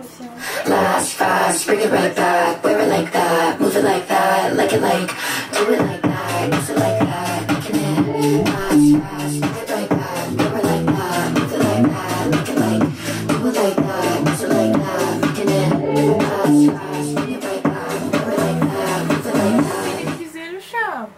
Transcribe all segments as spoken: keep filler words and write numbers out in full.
Last fast, bring it right back. Wear it like that, move it like that, like it like, do it like that, kiss it like that, making it last fast, bring it right back. Wear it like that, move it like that, like it like, do it like that, kiss it like that, making it last fast, bring it right back. Wear it like that, move it like that. Ele quiser no chão.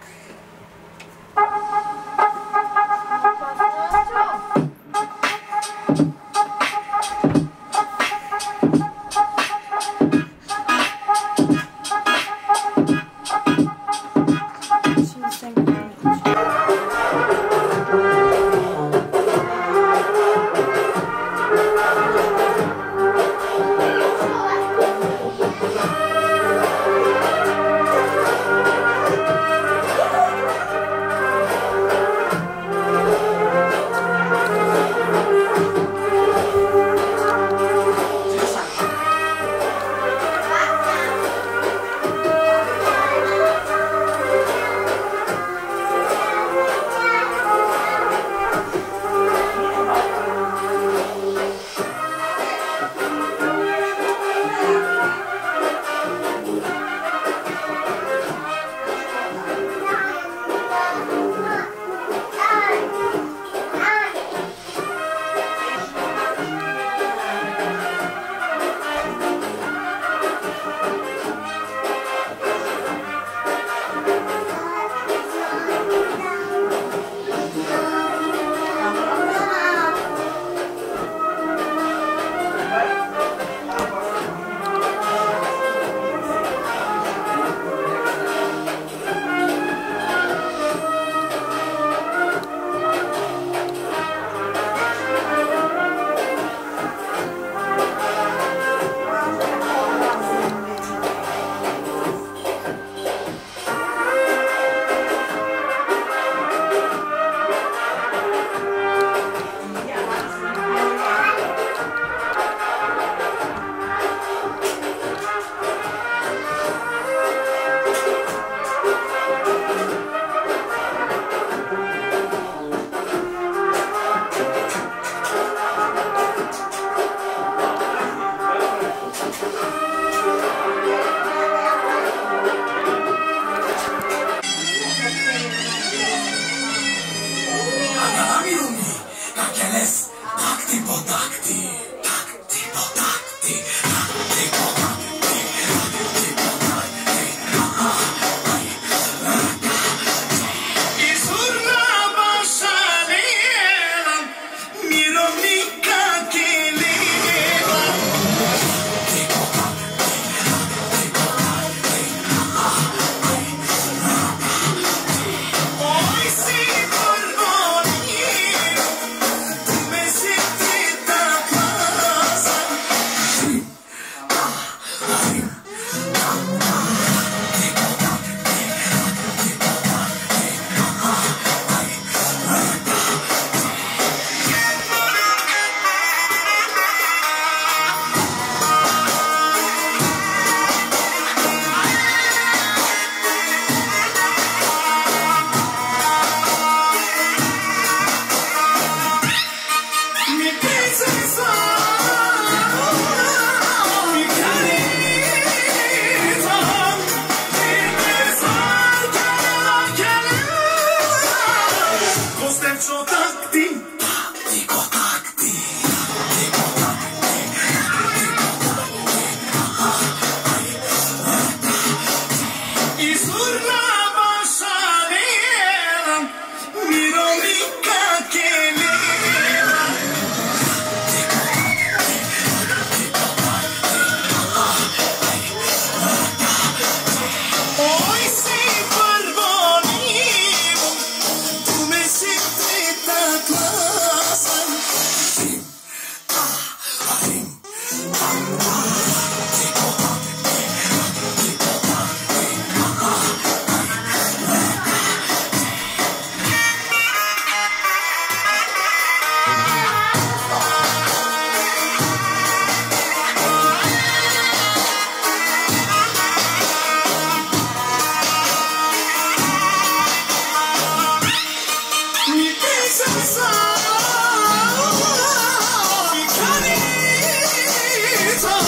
It's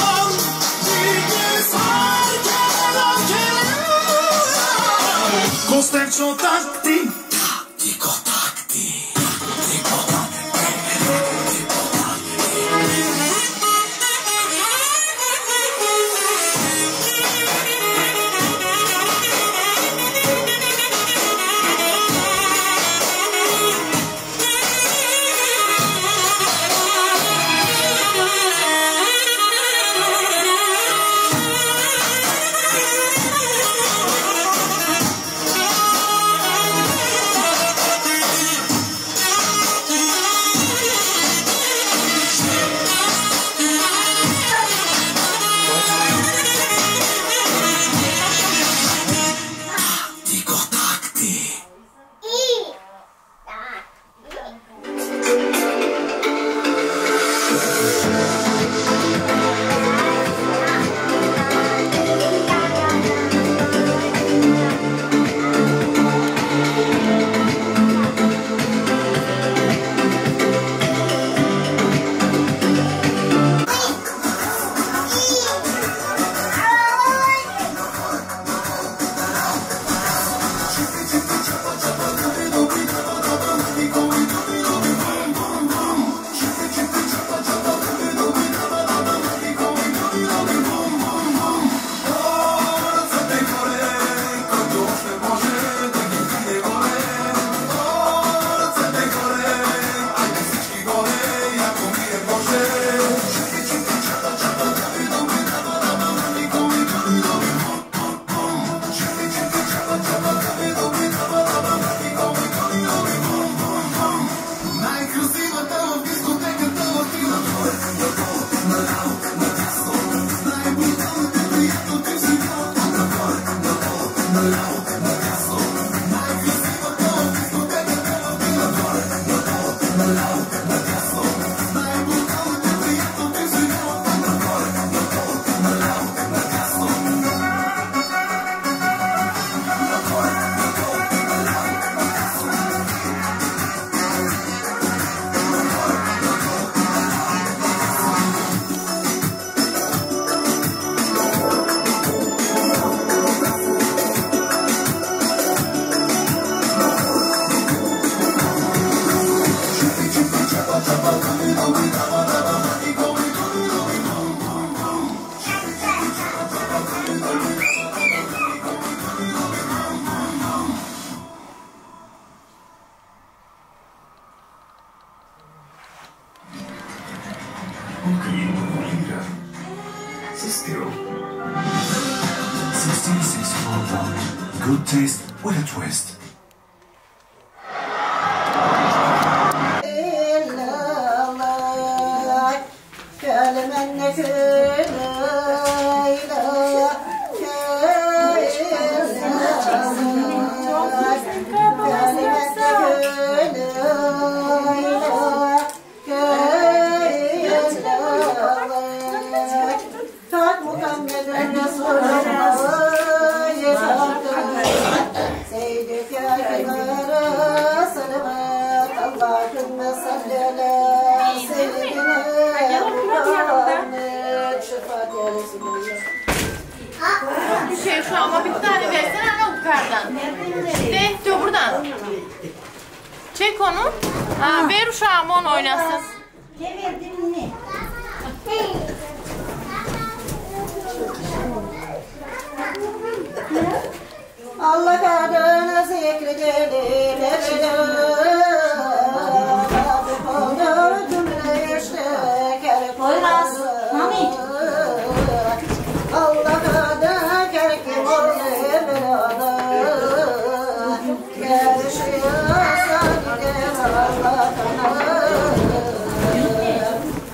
Spercio takti, taktiko takti, taktiko takti, taktiko sixteen sixty-four Valley. Good taste with a twist. Şey şu ama bir tane versene ana yukarıdan. De, diyor buradan. Çek onu. Ha, ver uşağım onu oynasın. Allah adına zikredelim Poyraz, mami. Allah adına kerkim olmalı Gerişiyor sadece Allah'tan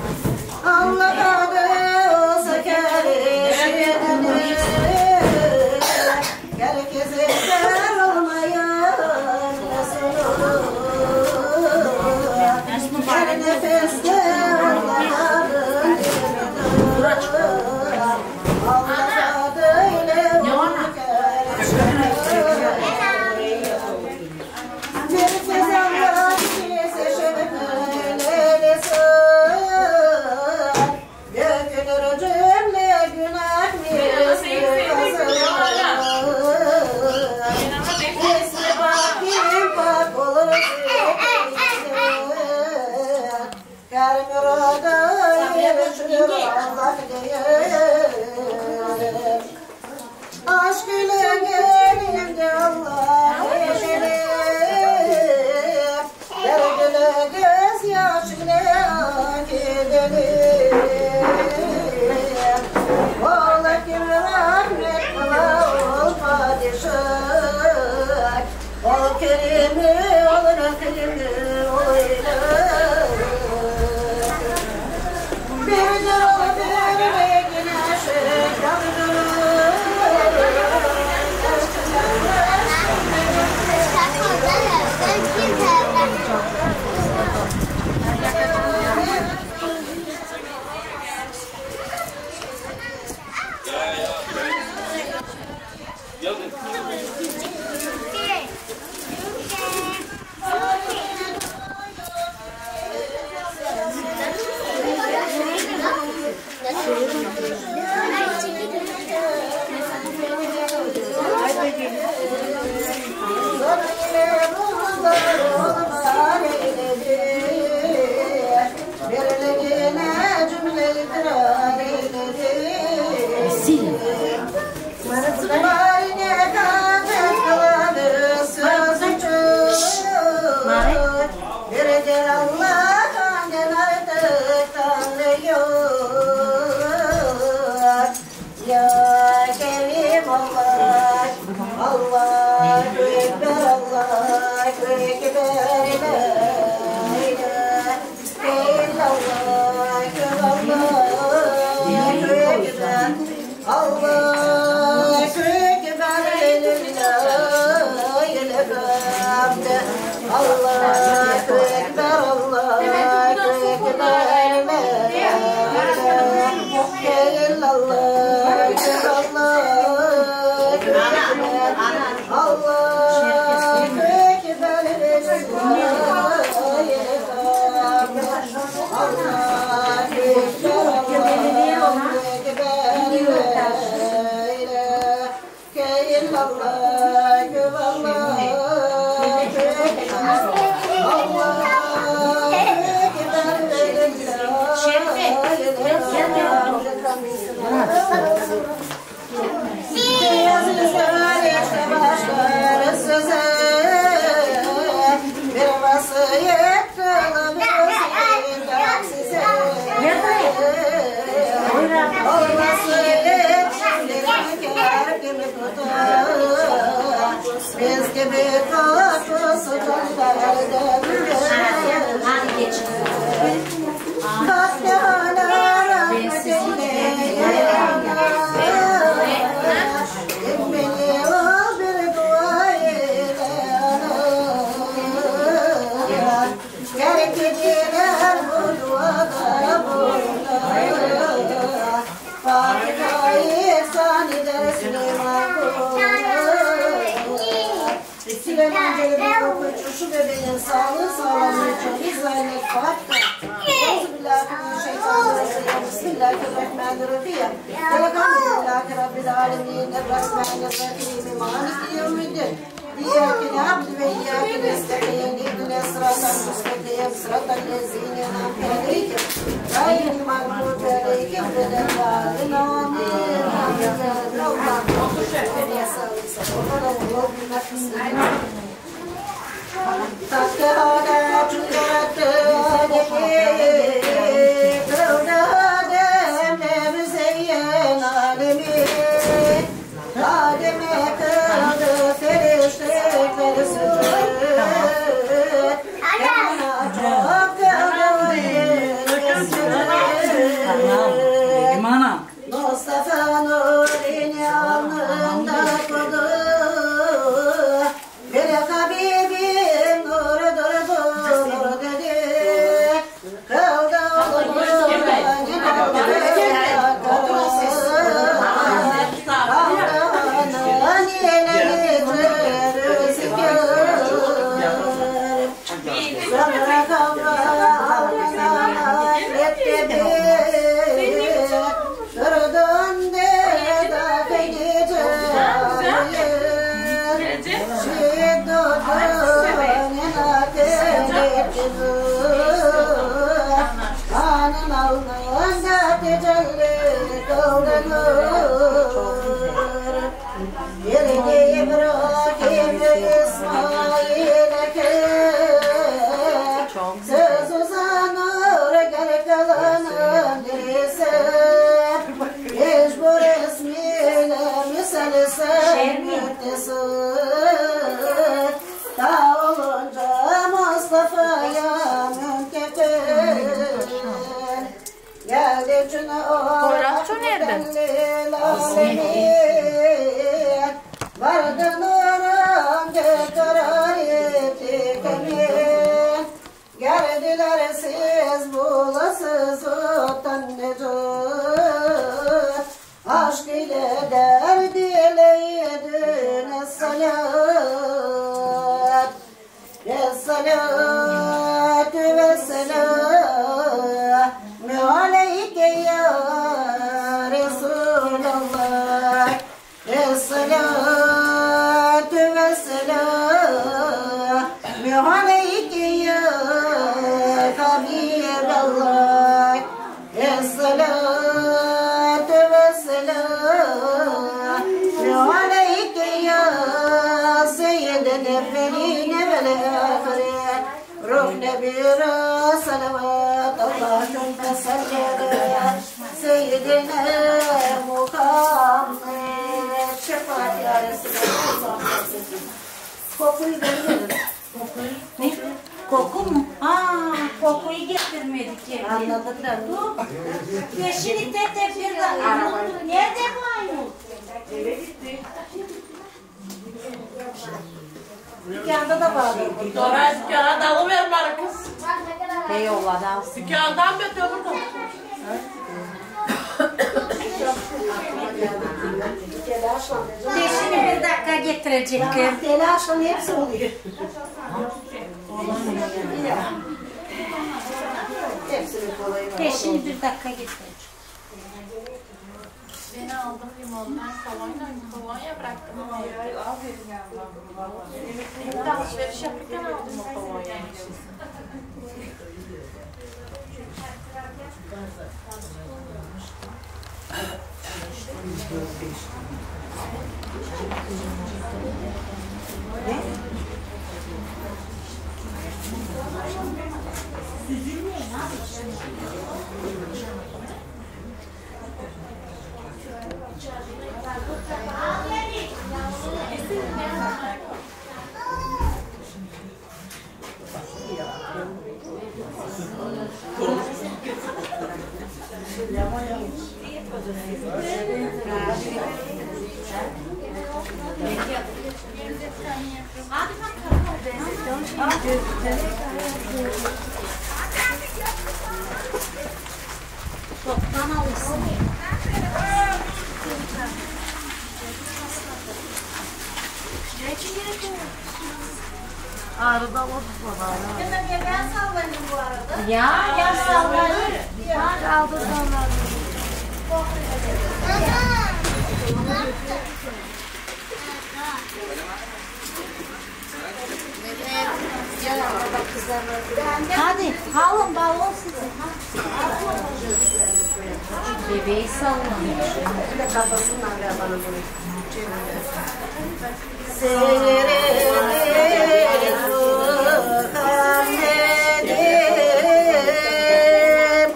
Allah diyeyim. Aşk ile gelinde Allah eşelim. Derdine göz yaşına gidelim. Ola kim rahmet kıla ol padişah. Ol kerimi ol rahimi ol ilah. Bir dur bir bekine şek yavrum. Şu bebeğin sağlığı sağlamlığı çok güzellik var. Bismillahirrahmanirrahim. Elhamdülillahi Rabbil alemin. Errahmanirrahim. Maliki yevmiddin. İyyâke na'budu ve iyyâke nestaîn. İhdina sıratal mustakîm. Sıratal lezîne en'amte aleyhim. Gayril mağdûbi aleyhim veleddâllîn. Âmin. Mustafa Nuri'ni alnında kodu. Bir Habibim nuru durdu nur dedi. Kıldı oğlumu benim Allah'ın ileri getirir zikir. Sonra kavga alnına etti bir. Durdun de da gece şehit oldun enakı ettin. Kanın alnı Sende tecelli kıldanır Yerine İbrahim İsmail'e söz uzanır gel kalanın dirisi Mecbur ismiyle misal sen müttesir Ta olunca Mustafa'ya münkefir Geldi Poyrazço nerede? Vardı nurun karar etti kemin Geldiler siz bulasız otan necat Aşk ile derd ile yedin salat Es-salatu ve-selamu aleyke ya Resulallah Es-salatu ve-selamu aleyke ya Habiballah Es-salatu ve-selamu aleyke ya Seyyid-i Neffeline vel-Ahiret Ruh nebira salavat Allah cümle salliler Seyyidine Muhammed Şefaat ya Resulallah Kokuyu verin. Ne? Koku mu? Aa, kokuyu getirmedik ya. Anladıklar mı? Yeşillikte tepkirde araba. Nerede bu aynı? Eve gitti. Dükkanda da bağlı. Sonra dükkana dalıver bana kız. Eyvallah da. Dükkandan götür burada. Yeşili bir dakika getirecek. Telaşla hepsi oluyor. Hepsinin kolayı var. Yeşili bir dakika getirecek. Beni aldım limondan kolonya, kolonya bıraktım. Hem de alışveriş yapırken aldım o kolonyayı. Toptan alırsın. Ağrıda oldu bana. Ben sallanayım bu arada. Ya, ya sallanayım. Bak aldı sallandı. Hadi, alın balon sizin. Bebeği sallanıyor. Kafasından ver bana bunu. Muhammed'im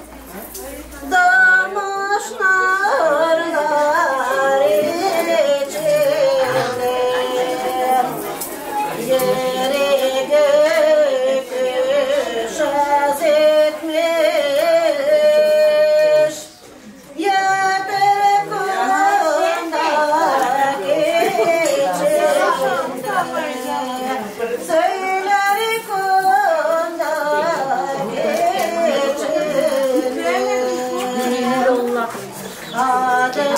damışlarlar içinde yeri gökü şaz etmiş yeter kundaki söyler kundaki adem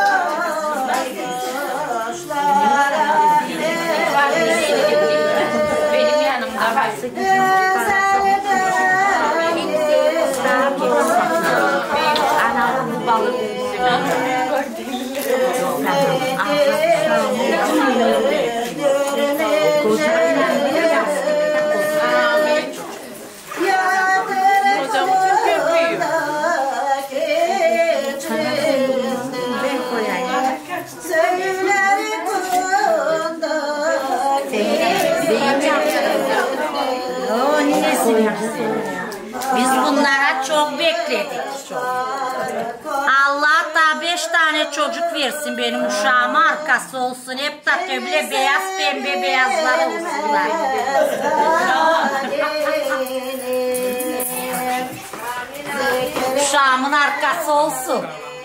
Benim yanımda var. Anamın balık Hocam çok köpüğüm. tane çocuk versin benim uşağıma arkası olsun. Hep tatlı bile beyaz pembe beyazlar olsunlar. Uşağımın arkası olsun.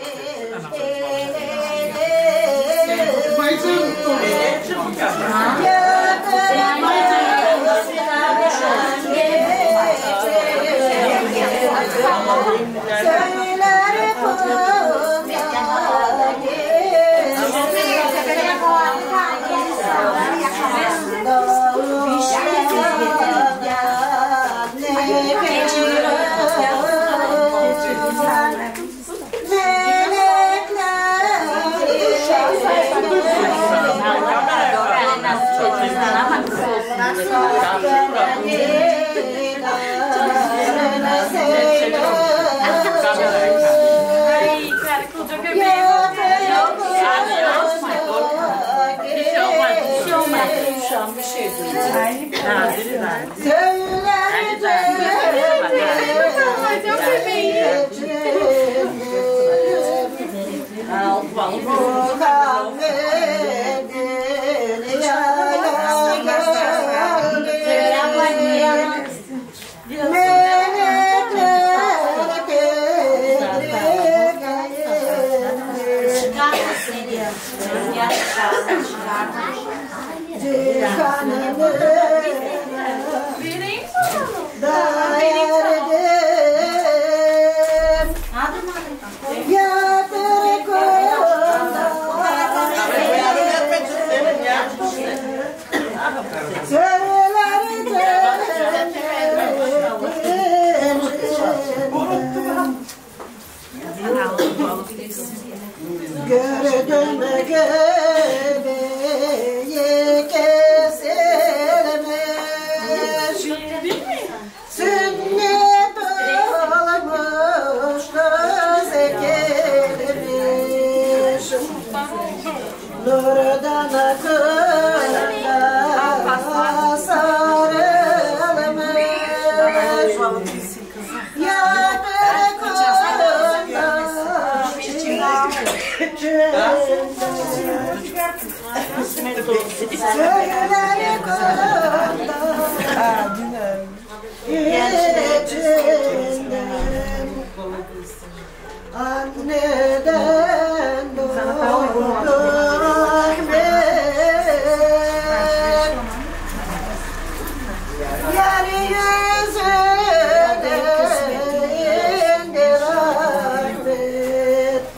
Gördüm göbeği kesilmiş, sünnet olmuş göz ekilmiş, nurdan akılla sarılmış, yadır kolunda söyler kolunda içinden anneden doğdu rahmet, yeryüzüne indi rahmet.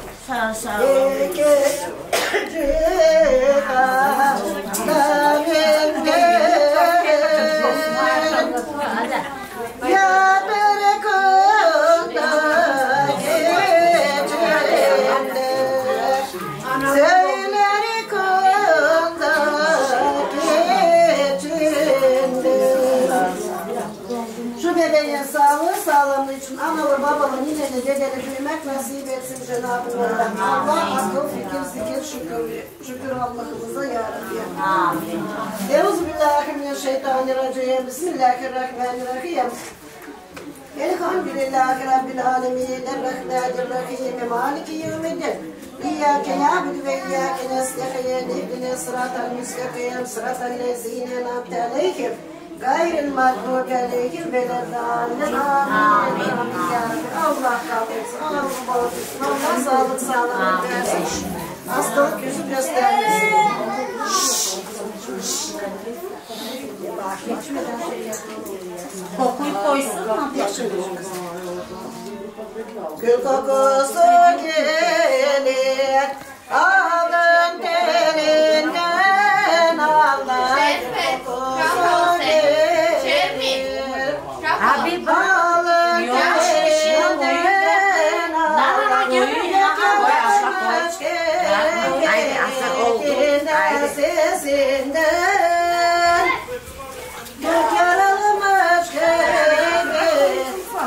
Şu bebeğin sağlığı sağlamlığı için analı babalı nineli dedeli büyümek nasip etsin Cenab-ı Mevlam. Allah akıl fikir zikir şükür şükür Allah'ımıza yarabbi. Amin. Euzubillahimineşşeytanirracim. Bismillahirrahmanirrahim. Elhamdülillahi Rabbil alemin. Errahmanirrahim. Maliki yevmiddin. İyyâke na'budu ve iyyâke nestaîn. İhdina sıratal müstakîm. Sıratal lezîne en'amte aleyhim. Gayril mağdubi aleyhim ve lezâlin. Amin. Allah kabul etsin. Allah kabul etsin. Allah sağlık sağlık versin. Hastalık yüzü göstermesin. Kokuyu koysun mu? Gül kokusu gelir alın telinden, Allah kokusu gelir Abi bak. alın telinden, Allah yakalamış gelir sesinden, gök yaralmış gelir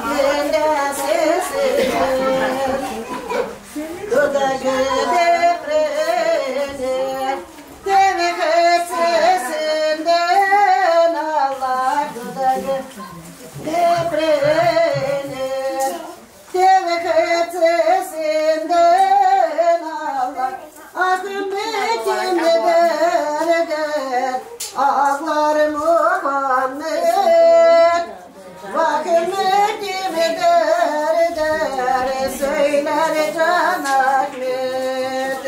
sesinden, dudağı deprenir demek sesinden, Allah dudağı deprenir demek sesinden, Can Ahmet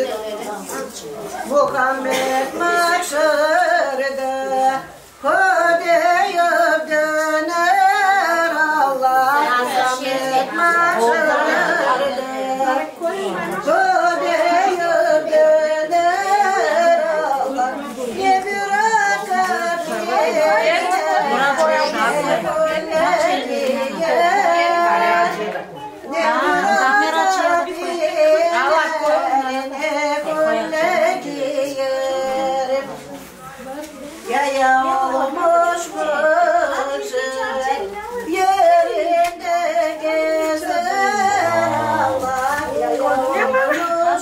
Muhammed mahşerde Kodeyip döner Allah Muhammed mahşerde Kodeyip döner Allah Ne bir akar Ya olmuş yerinde gezer Allah ya olmuş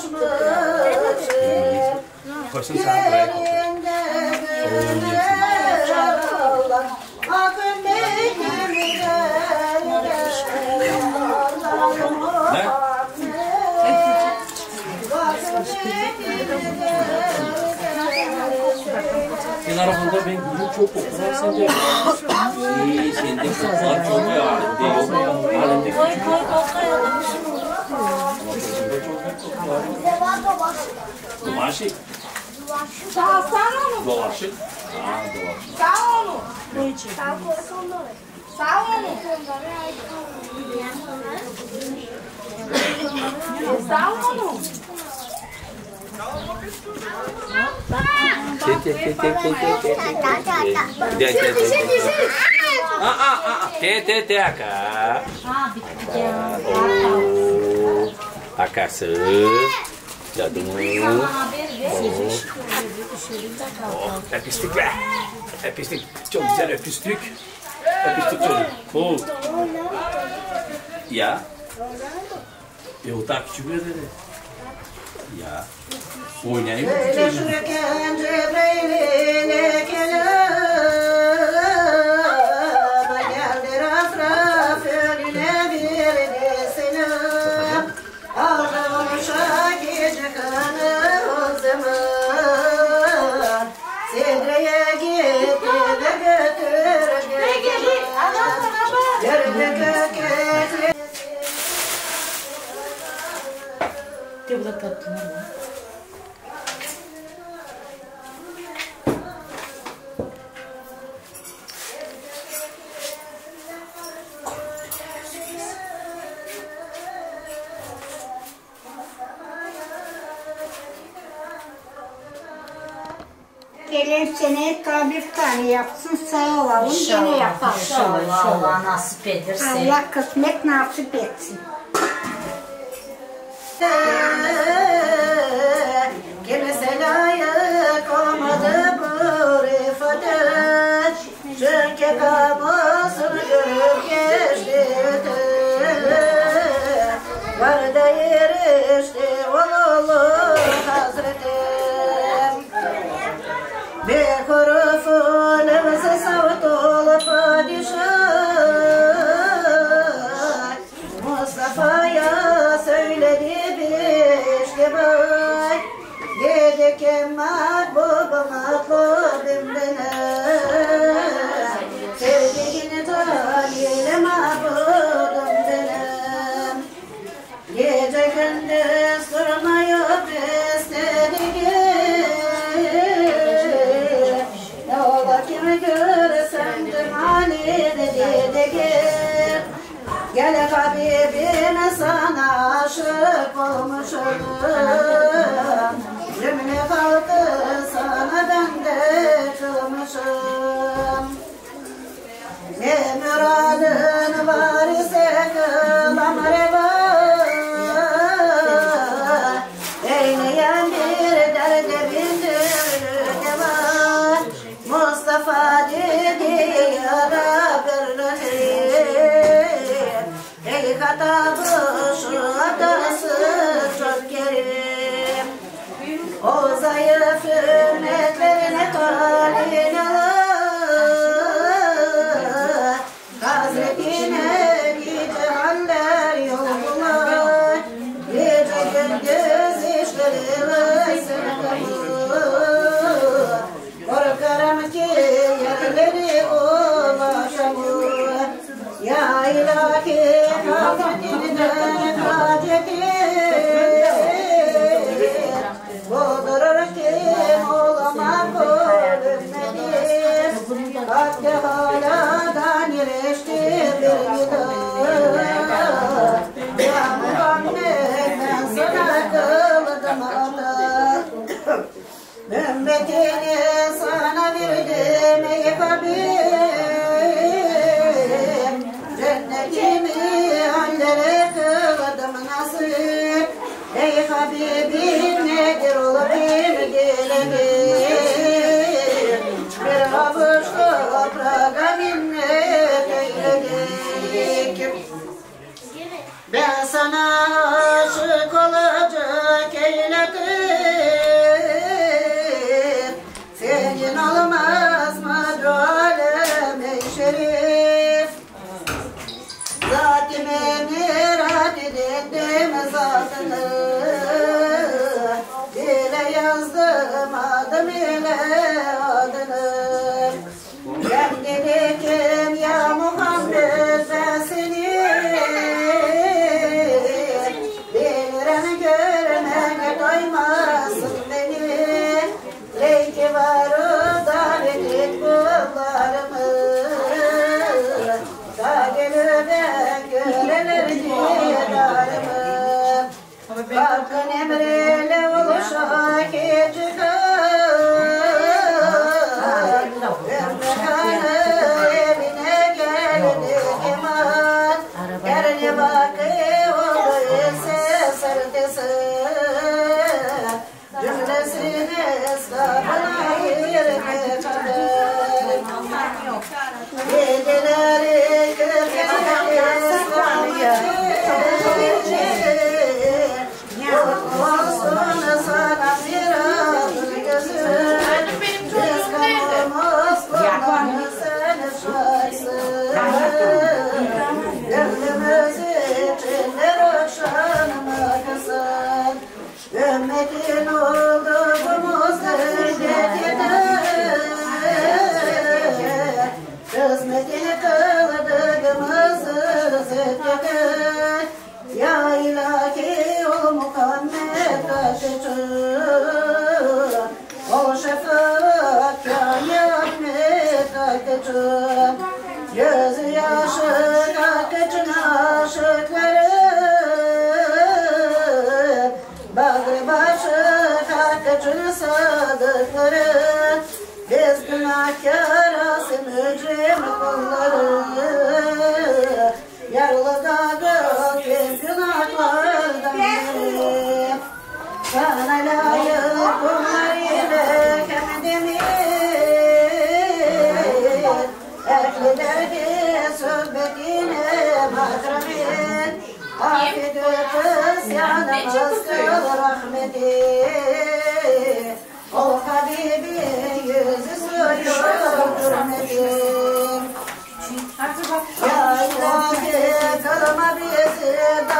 yerinde gezer Allah akın benim Senin arabanda ben gülüm çok kokuyor. Sen de iyi, sen de kokular çok ya. Halinde yok. Halinde küçük. Ama kızımda çok büyük kokular. Dolaşık. Sağsana onu. Dolaşık. Aa, dolaşık. Sağ onu. Sağ onu. Sağ onu. Sağ onu. Gel gel gel gel gel gel gel. Gel gel gel. Aa aa aa. Te te te aka. Ha bitti ya. Oo. Akası. Canım. Oh, öpüştük be. Öpüştük. Çok güzel öpüştük. Öpüştük çocuk. Oh. Ya. E o tak küçük dedi. Ya. Oynayayım mı çocuğum? Yaşırken Cebrail'ine kelam geldi raf raf önüne bir selam aldım şakir kanı o zaman Sedre'ye gitti ve götürdü Yarını köketli Tebrik ederim. Gelen sene kabir tane yapsın sağ olalım gene yapalım. İnşallah Allah nasip ederse. Allah kısmet nasip etsin. Kimse layık olmadı bu rifate Çünkü kabusunu görüp geçti Vardı erişti Ululu Hazretim Bir hurufun nefsi savtul padişah Mustafa'ya söyledi bir şebay Dedi ki mahbubu matlubim benim Sevdiğini talile mahbubum benim Gece gündüz durmayıp istediğim Ne ola kimi görsem cemali dediğim Gel Habibime sana aşık olmuşum Cümle halkı sana ben de kılmışım Ne müradın var ise kılam reva Eyleyen bir derde bindirdi var Mustafa dedi ya Rabbi Rahim Ey hatabı şu adası çok kerim O zayıf ümmetlerine kalin alır Hazretine nice haller yolu Ümmetini sana verdim ey Habib. Cennetimi hallere kıldım nasip. Ey Habibim nedir olup bir diledim. Bir avuç toprağa minnet eyledik. Ben sana aşık olacak eyledim. Senin olmaz mı alem-i şerif? Zatime mirat edindim zatını. Dile yazdım adım ile adını. Ben dedim ya Muhammed ben seni bilirim görmene doymazsın beni. Leyki var o davet et kullarımı. Da gelip ben göreler diyedarımı. Hakkın emriyle oluşak çıkar. Ümmekanı evine geldi kemal. Yerine bakı oldu ise sırtısı. Cümlesini ıskabına yirmi kadar. Geceleri kırkları ıslanıyor. Olsun sana bir ağır gözüm. Benim çocuğum nerede? Osman'ı seni şaysın. Gönlümüz içindir okşanma kızım. Ümmetin olduğumuz ümmetine hizmetini kıldığımızı zikredin. Ya ilahi ol Muhammed kaçıcı. Ol şefaat ya Ahmet kaçıcı. Gözü yaşı kaçın aşıkları. Bağrı başı kaçın sadıkları. Biz günahkar asım mücrim kulları. Yarlı dağıl kim günahlardan biri. Sana layık bunlar ile kendimi. Ehli derdi sohbetine mahremi. Afiyet ötüz yanımız kıl rahmeti. O Habibi yüzü soyuyor hürmeti. Ya ilahi kılma bizi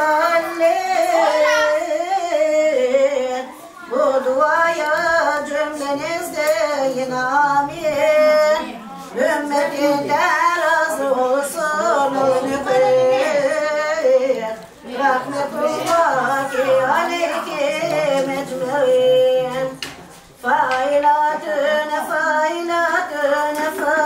dallin. Bu duaya cümlenizde yine amin. Ümmetinden razı olsun ümmetin. Rahmetullahi aleykim ecmaîn. Failatın failatın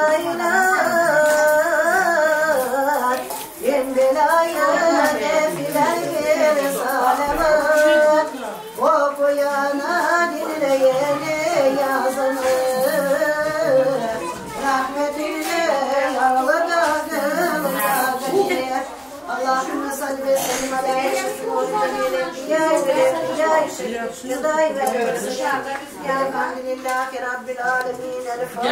failat. İmdilayın efiler bir salamat. Okuyana dinleyene yazını. Rahmetine yağladığım rahmetine. Allahümme salli ve sellim aleyhi ve sellem. Elhamdülillahi Rabbil alemin.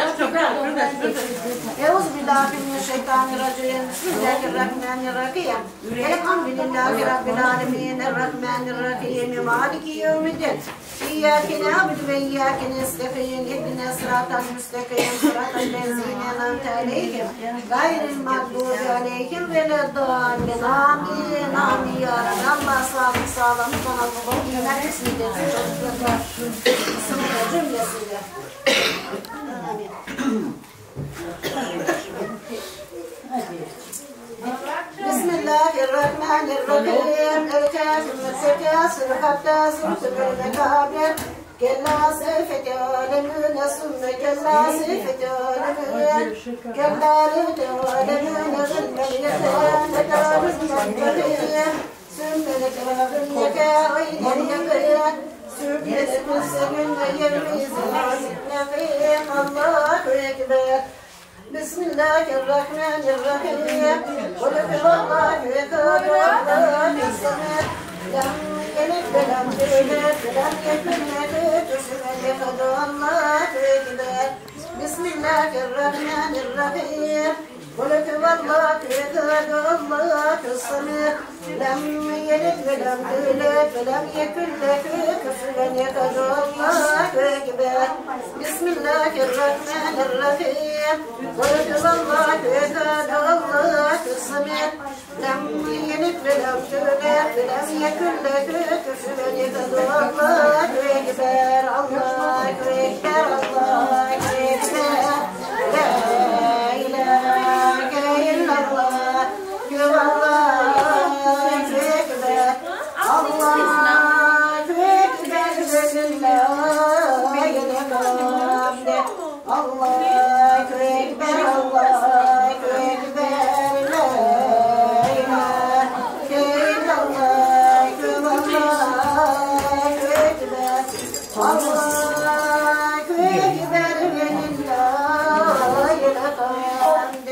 Euzubillahimineşşeytanirracim. Bismillahirrahmanirrahim. Elhamdülillahi Rabbil alemin. Errahmanirrahim. Maliki yevmiddin. İyyâke na'budu ve iyyâke nestaîn. İhdina sıratal müstakîm. Sıratal lezîne en'amte aleyhim. Gayril mağdûbi aleyhim veleddâllin. Amin. Amin ya Rabbi. Allah sağlık sağlam. Sana babam herkesini de çocuklarına sınıfta cümlesiyle. Amin. Bismillahirrahmanirrahim. El-Kâfir Mesekâsir hattâ zûtubel mekâbir. Kella sefeti alemüne sümme kella sefeti alemüne. Kella lehte alemüne zülmel yetâne kâbizmen kâbiyem. Sümme lekâbin yekâ aynen yekâ. Allahu Ekber. Bismillahirrahmanirrahim. Kul huvallahu ehad, Allahus samed. Lam yelid ve lam yulad ve lam yekun lahu kufuven ehad. Allahu Ekber. Bismillahirrahmanirrahim. Kul huvallahu ehad, Allahus samed. Lam yelid ve lam yulad ve lam yekun lahu kufuven ehad. Allahu Ekber. Bismillahirrahmanirrahim. Kul huvallahu ehad, Allahus samed. Lam yelid ve lam yulad ve lam yekun lahu kufuven ehad. Allahu Ekber. Allahu Ekber. Allahu Ekber. La ilahe illallah. Allahu Ekber. Allahu Ekber. Lillahi hamd. Allahu Ekber. Allahu Ekber. La ilahe illallah. Allahu Ekber. Allahu Ekber. Lillahi hamd.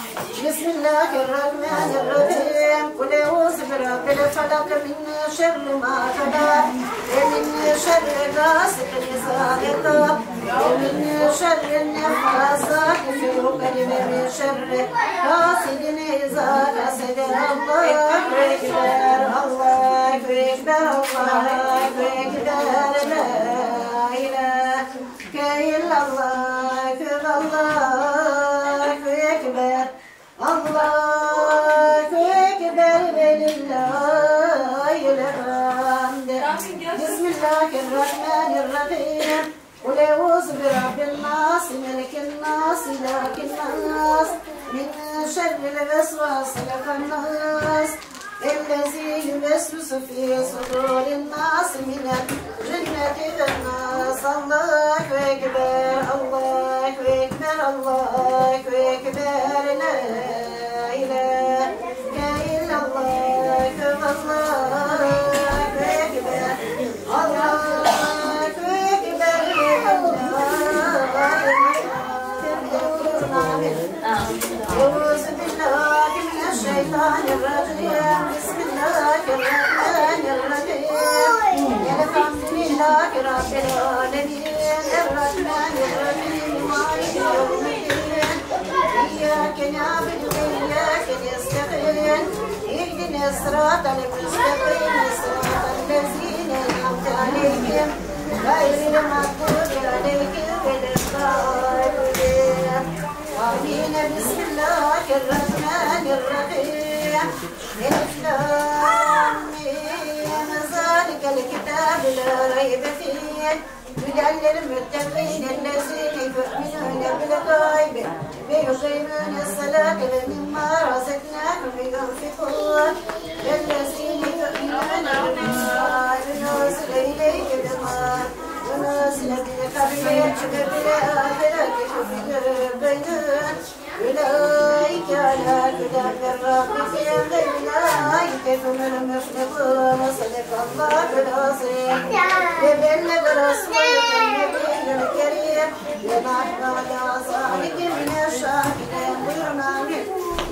Bismillahirrahmanirrahim. Kul euzu birabbil felak min şerri ma halak ve min şerri gasikin izâ yaqab ve min şerri nefâsâti fil ukad ve min şerri hasidin izâ hasad. Allahu Ekber. Allahu Ekber. Allahu Ekber. La ilahe illallah. Allahu Ekber. Allahu Ekber ve lillahil hamd. Bismillahirrahmanirrahim. Kul euzu birabbin nas, melikin nas, ilahin nas, min şerril vesvasil hannas, ellezî yüvesvisu fî sudûrin nas, minel cinneti ven nas. Allahu Ekber. Allahu Ekber. Allahu Ekber. La ilahe illallah. Allahu Ekber. Allahu Ekber. Euzu billahi mineşşeytanirracim. Bismillahirrahmanirrahim. Elhamdülillahi rabbil âlemin. Errahmanirrahim. Mâliki yevmiddin. İyyâke na'budu ve iyyâke nestaîn. İhdina sıratal müstakîm. Sıratal lezîne en'amte aleyhim. Gayril mağdûbi aleyhim veleddâllîn. Amin. Bismillahirrahmanirrahim. Elif lam mim. Zâlikel kitâbu lâ raybe fîh. Hüden lilmuttaqîn ellezîne yu'minûne bil gaybi ve yuqîmûne s-salâte ve mimmâ razaqnâhum yunfikûn. Ellezîne yu'minûne bimâ unzile ileyke bimâ unzile min qablike ve bil âhireti hum yuqinûn. Ulaîke alâ huden min rabbihim ve ulaîke humul muflihûn. Sadakallâhul azîm. Ve belleğe rasûlühün nebiyyül kerîm. Ve nahnu alâ zâlike mineşşâhidîn. Buyurun amin.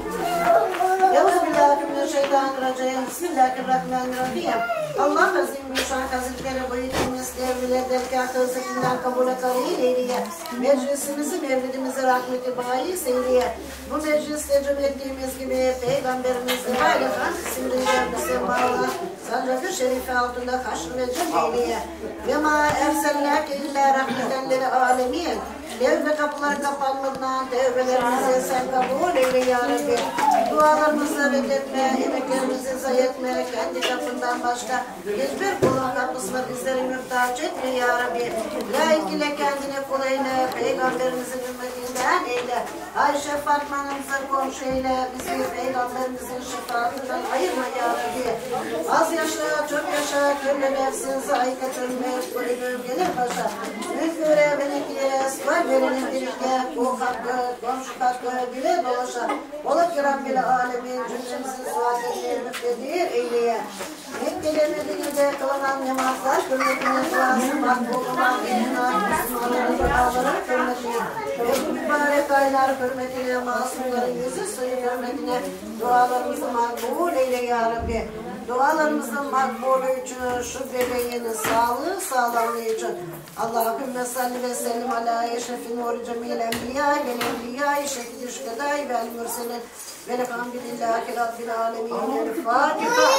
Euzubillahimineşşeytanirracim. Bismillahirrahmanirrahim. Allah azim bir şan hazretleri boyutumuz devriler dergâh hızırından kabul karîl eyleye. Meclisimizi, mevlidimizi rahmeti bayi seyreye. Bu mecliste cümlettiğimiz gibi Peygamberimizin bayrakan isimliyle müsemmalı sancakı şerifi altında haşr ve cem eyleye. Ve ma ersellâke illa rahmeten lil âlemin. Tevbe kapıları kapanmadan tevbelerimizi sen kabul eyle ya Rabbi. Dualarımızı reddetme, emeklerimizi zayi etme, kendi kapından başka hiçbir kulun kapısına bizleri muhtaç etme ya Rabbi. Layık ile kendine kul eyle, Peygamberimizin ümmetinden eyle. Ayşe Fatma'nımıza komşu eyle, bizi Peygamberimizin şefaatinden ayırma ya Rabbi. Az yaşa, çok yaşa, külle nefsin zayikatın mevkulü gelir başa. Münküre ve nekiye, sıvar verinin birlikte, bu hakkı, komşu hakkı bile dolaşa. Ola ki Rabbil alemin cümlemizin suadetleri müftedir eyleye. Mekke'lemediğini de kılınan namazlar, hürmetine duası, makbuluna, gününa, Müslümanların duaları, hürmetine, ve bu mübarek aylar hürmetine, masumların yüzü suyu hürmetine, dualarımızı makbul eyle ya Rabbi. Dualarımızın makbulü için, şu bebeğin sağlığı, sağlamlığı için. Allahümme salli ve sellim ala eşrefin nuri cemil enbiya, gel enbiya-i şekil-i şükedai vel mürselin. Velhamdülillahi Rabbil alemin. El-Fatiha.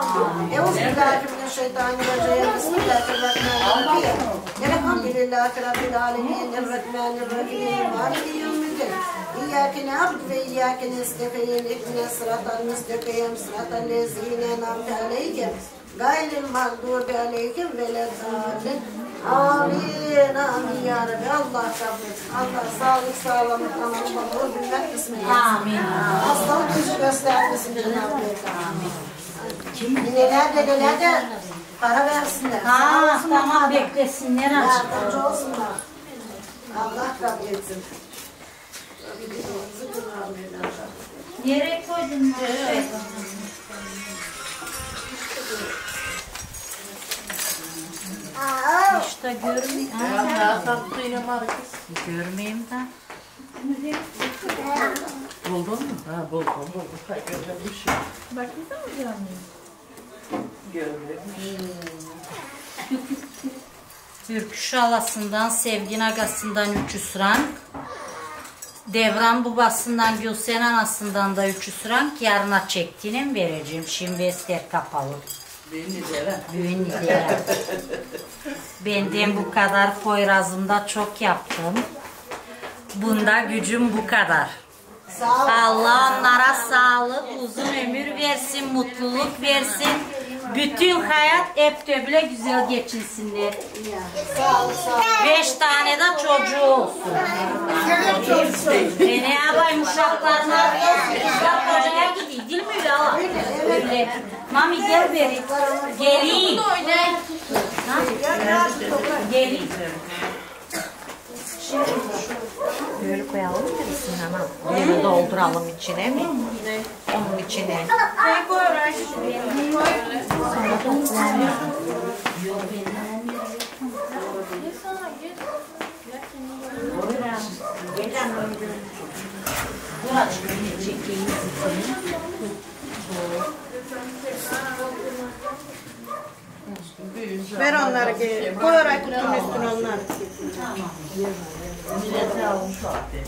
Euzubillahimineşşeytanirracim. Bismillahirrahmanirrahim. Elhamdülillahi Rabbil alemin. El-Rahmanirrahim. Maliki yevmiddin. İyyâke na'budu ve iyyâke nesta'in. İhdina sıratal müstakîm. Sıratal lezîne en'amte aleyhim. Gayril mağdubi aleyhim veleddâllin. Amin, amin ya Rabbi. Allah kabul etsin. Allah sağlık, sağlamlık, anamlık, bilmek kısmet etsin. Amin. Hastalık yüzü göstermesin Cenab-ı Amin. Neler de neler de para versinler. Ha, tamam beklesinler azıcık. Yardımcı olsunlar. Allah kabul etsin. Nereye koydun? Evet. İşte görmeyeyim. Ya tatlı yine markası. Görmeyeyim de. Buldun mu? Ha buldum buldum. Hayır görmemiş. Bakayım mı görmeyeyim? Görmemiş. Türküş alasından, Sevgin agasından üç yüz frank. Devran babasından, Gülsen anasından da üç yüz frank. Yarına çektiğini vereceğim. Şimdi ester kapalı. Düğün lidera. Benden bu kadar, Poyraz'ımda çok yaptım. Bunda gücüm bu kadar. Allah onlara sağlık, uzun ömür versin, mutluluk versin. Bütün hayat hep de böyle güzel geçinsinler. Beş tane de çocuğu olsun. E ne yapayım uşaklarına? Uşak hocaya gidiyor, değil mi ya? Öyle. Mami gel beri. Gelin. Gelin. Böyle koyalım mı birisini ama? Böyle dolduralım içine mi? Onun içine. Ne koy oraya? Sonra toplayalım. Ver onları ki. Koy oraya kutunun üstüne onları. Millete almış o abi.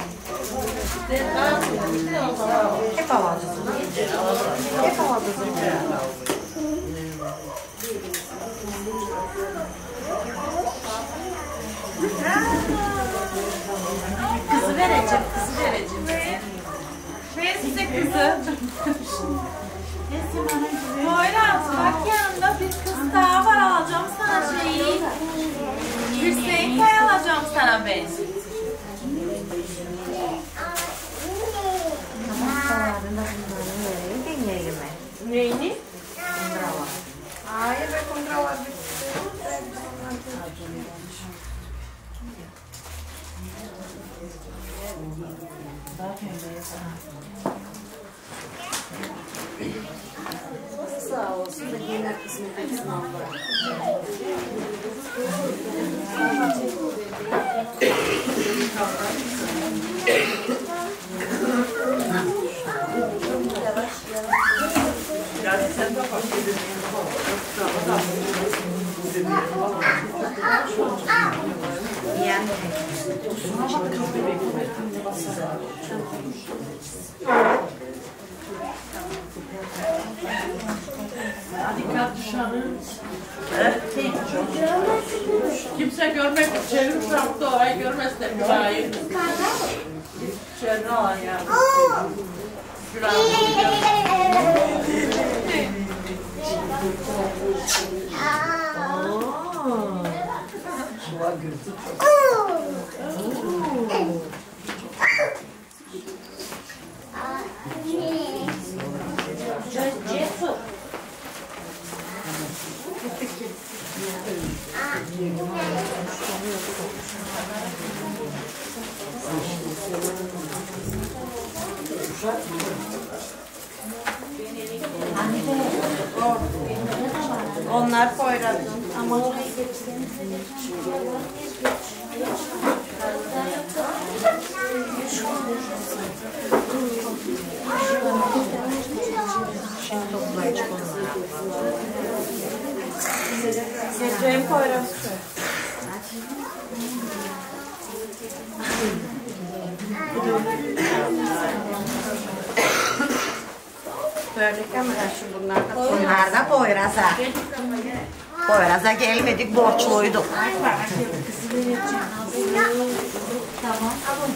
Hep alacağız. Hep alacağız. Kızı vereceğim, kızı vereceğim. Ver size kızı. Poyraz, bak yanında bir kız daha var, alacağım sana şeyi. Hüseyin Kaya alacağım sana ben. Neyini? Hayır, ben kundra var. Sağ olsun da yemek kısmet etsin Allah. Yani sen de bak. Yani. Dikkat dışarı. Kimse görmek içeri uçakta orayı görmezler. Hayır. İçeride alan ya. Cesur. Onlar Poyraz'ın ama şimdi toplayacak onlar. Getireyim Poyraz şu. Böyle kamera şu bunlar da bunlar da Poyraz'a. Poyraz'a gelmedik, borçluyduk. Tamam.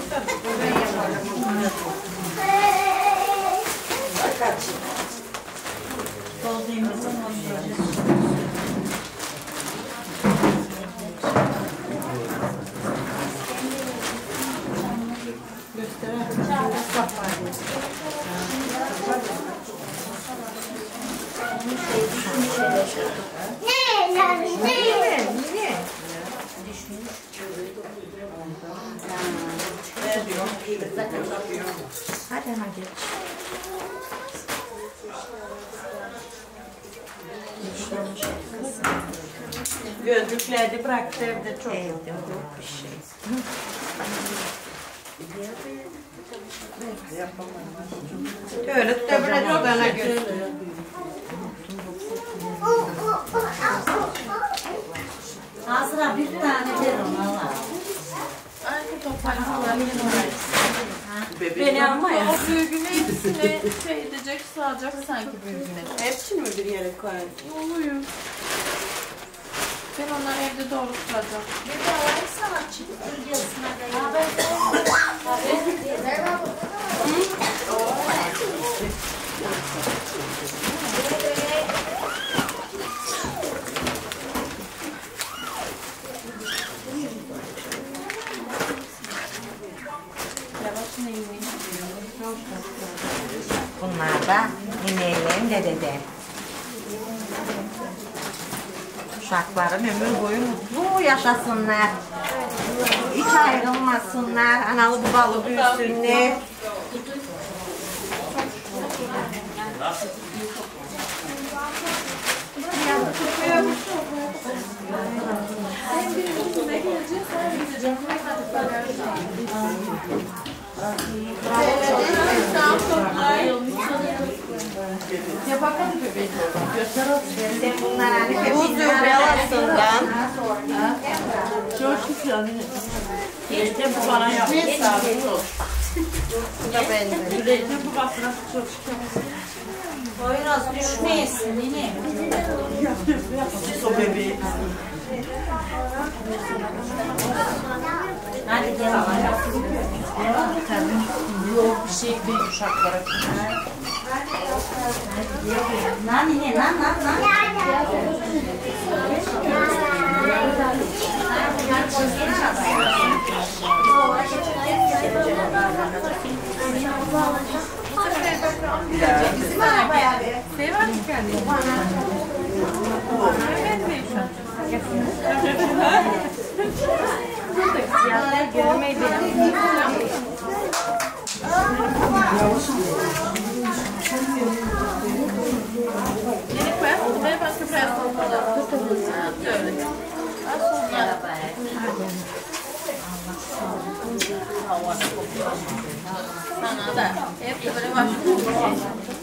Ne yani ne? Niye? Hadi hemen geç. Gözlükleri bıraktı evde çok. Evde yok bir şey. Öyle tebrik odana götür. Azra bir tane ver ona var. Arka toparlanmalar. Beni alma ya. O büyüğünü hepsine şey edecek, sığacak sanki büyüğüne. Hepsini mi bir yere koyayım? Oluyor. Ben onları evde doğru tutacağım. Bir de var sanatçı bölgesine de. Bunlar da ineğlerin dededen. Uşakların ömür boyu mutlu yaşasınlar. Hiç ayrılmasınlar. Analı babalı büyüsünler. Ya bakalım bebeğim. Bunlar hani buz yuvalasından. Çok güzel. Geleceğim bu bana yapmışlar. Bu da bende. Geleceğim bu bak nasıl çok şükür. Poyraz düşmeyesin yine. O bebeği. Hadi gel. Yok bir şey değil uşaklara. Lan yine lan lan lan. Sever mi kendini? Evet mi şu an? Siyahlar görmeydi. Yeni koyalım. Ver başka bir yere koyalım. Böyle. Sana da hep de böyle başlıyor.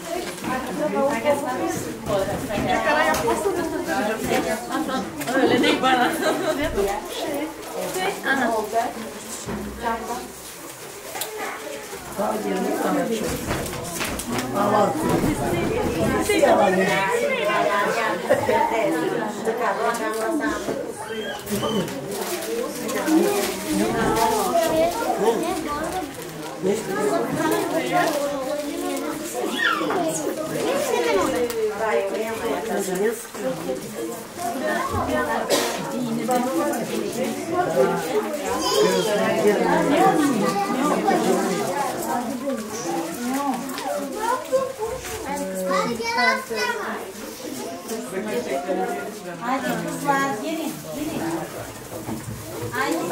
Yakala yapmasın da öyle değil bana. Şey, ana. Hadi kızlar gelin. Gelin. Haydi.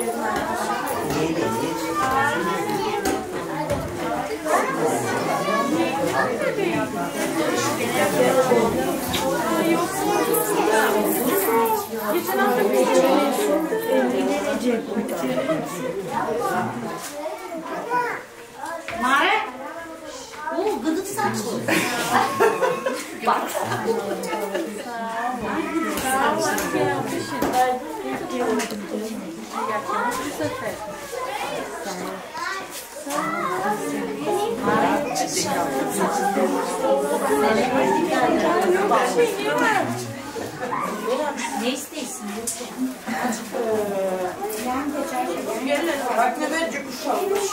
Mare, o gıdık saçlı. Bak. Ne isteyorsun? Bak ne bence kuş olmuş.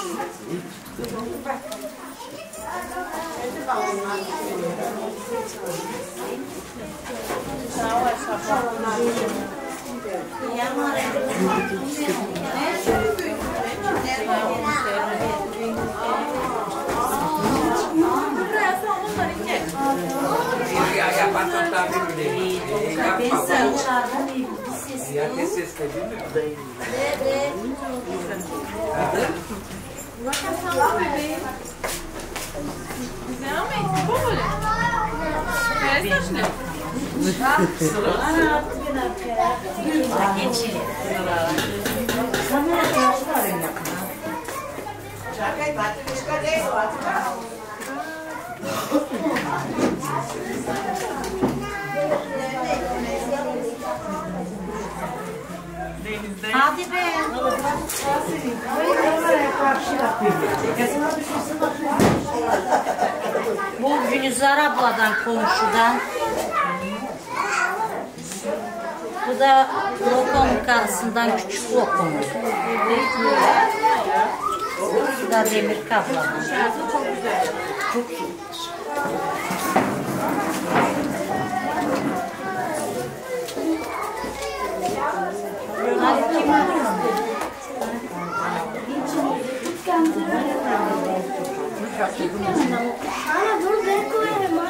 Hadi be. Bu Gülizar abladan komşudan. Bu da lokum karşısından küçük lokum. Bu da demir kaplan. Çok iyi. Hadi kim alır? Ana dur ben koyarım.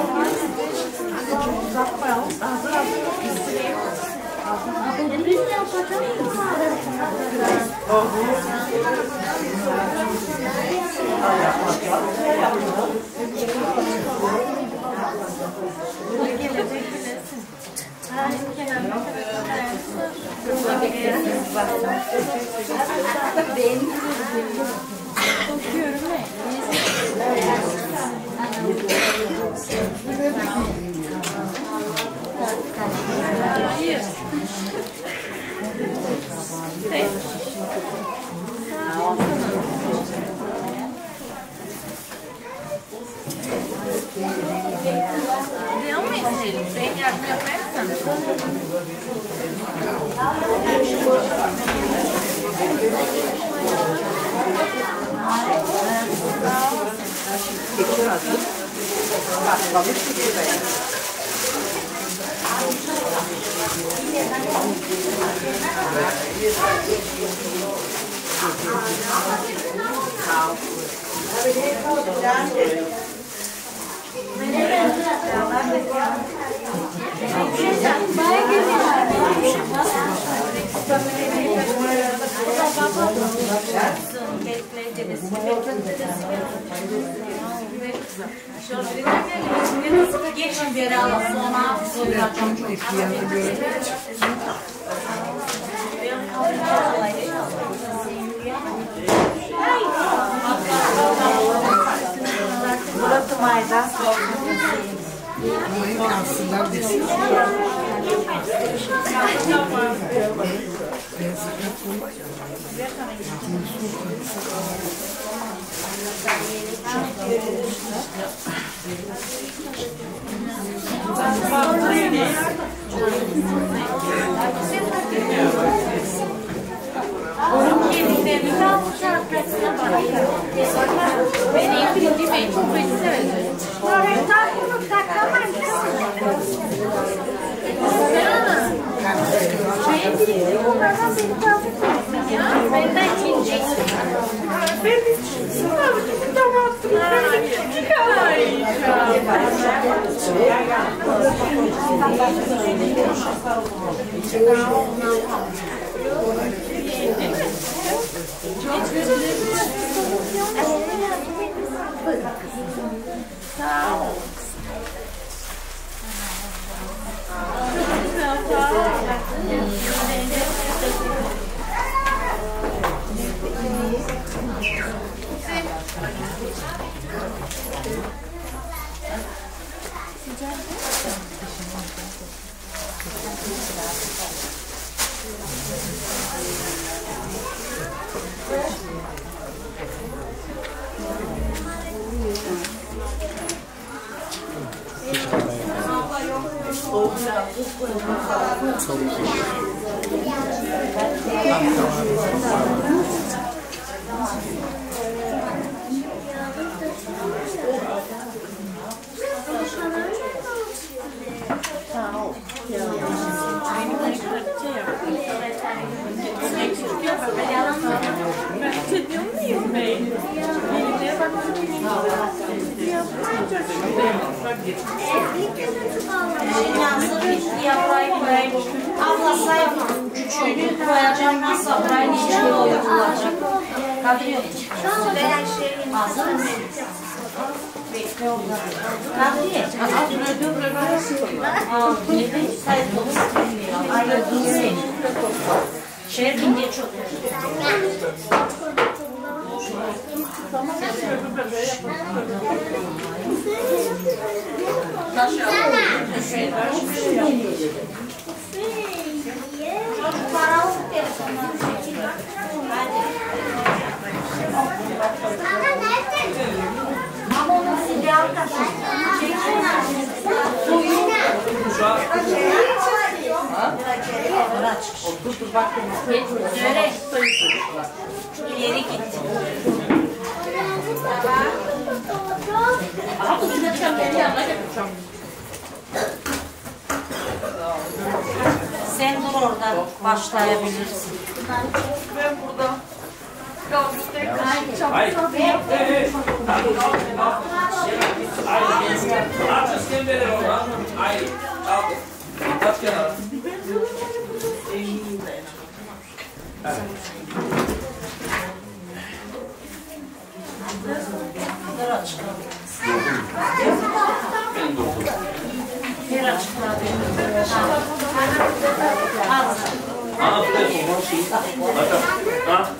Geçin beri alıp sonra soyacağım. Burası maydan. Onun yediklerini daha bu şarkısına bırakıyorum. Ben en bildiğim en çok beni severim. Benden ikinci. Ben hiç Abla sayma. Küçüğünü koyacağım nasıl burayı içine doldurulacak. Kadriye. Hazır mısın? Bekle orada. Kadriye. Aa, neden sayı dokuz? Ayı dinse. Şerifin geç otur. Çocuklar alıp telefonları çekin. Hadi. Ama onun sildi arkadaşlar. Çekinler. Soyun. Bırak. Otur dur bak. Söyle. İleri git. Aha bu da çöpleri yanına götüreceğim. Sen dur orada başlayabilirsin. Ben burada. Hayır. Hayır. Artık sen verir ona. Hayır. Al. At kenara. Dur açıkla. Ben durdum. Bir açıkla. Hazır. Ana bir de bu şeyi. Ha?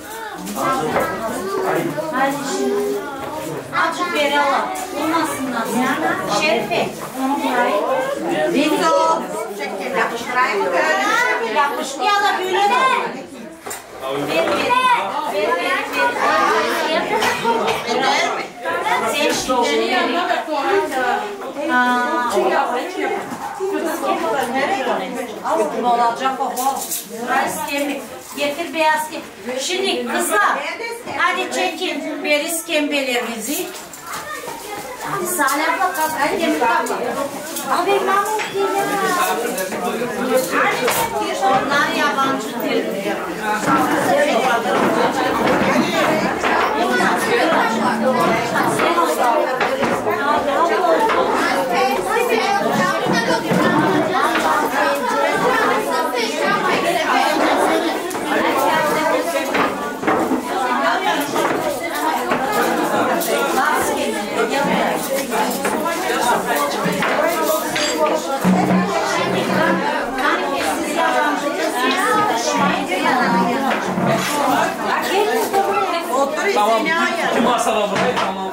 Hadi şimdi. Azıcık beri alalım. Olmasınlar. Şerife. Onu burayı. Beni de o. Çekin yapıştırayım mı böyle? Yapıştı ya da böyle de. Ver ver. Ver ver ver. Sen şimdi. Aa, ne olacak o? Burası kemik. Getir beyaz kemik. Şimdi kızlar. Hadi çekin. Ver iskembelerinizi. Salih abla kalk. Hadi kemik abla. Abi Mahmut değil mi? Onlar yabancı değil. Tamam. Kim masala burayı tamam.